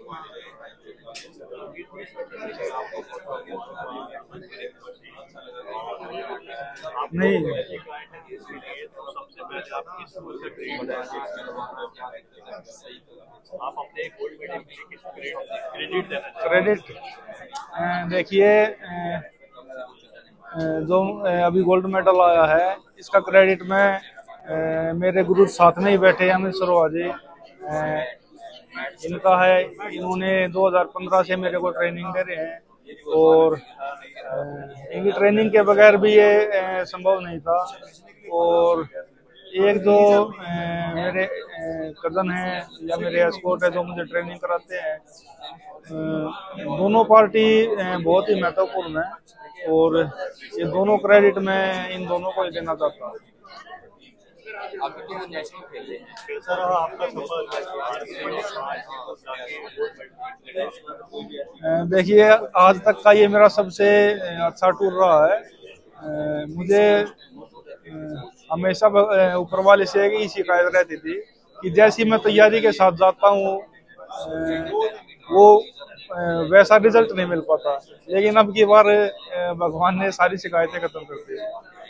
नहीं। क्रेडिट देखिए, जो अभी गोल्ड मेडल आया है इसका क्रेडिट मैं मेरे गुरु साथ में ही बैठे हैं अमित सरोवा जी, इनका है। इन्होंने 2015 से मेरे को ट्रेनिंग दे रहे हैं और इनकी ट्रेनिंग के बगैर भी ये संभव नहीं था। और एक जो मेरे कजन हैं या मेरे एस्कॉर्ट है जो मुझे ट्रेनिंग कराते हैं, दोनों पार्टी बहुत ही महत्वपूर्ण है और ये दोनों क्रेडिट मैं इन दोनों को ही देना चाहता हूँ। सर आपका देखिए, आज तक का ये मेरा सबसे अच्छा टूर रहा है। मुझे हमेशा ऊपर वाले से एक ही शिकायत रहती थी कि जैसी मैं तैयारी के साथ जाता हूँ वो वैसा रिजल्ट नहीं मिल पाता, लेकिन अब की बार भगवान ने सारी शिकायतें खत्म कर दी।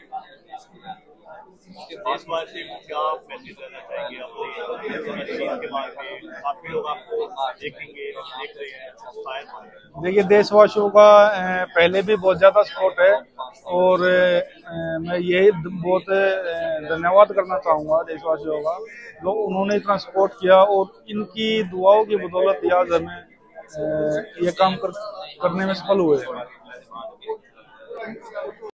देशवासी को क्या मैसेज देना चाहेंगे अपने के बारे में? काफी लोग आपको देखेंगे, देख रहे हैं, शायद। देखिए, देशवासियों का पहले भी बहुत ज्यादा सपोर्ट है और मैं यही बहुत धन्यवाद करना चाहूँगा देशवासियों का, जो उन्होंने इतना सपोर्ट किया और इनकी दुआओं की बदौलत ही आज हमें ये काम करने में सफल हुए।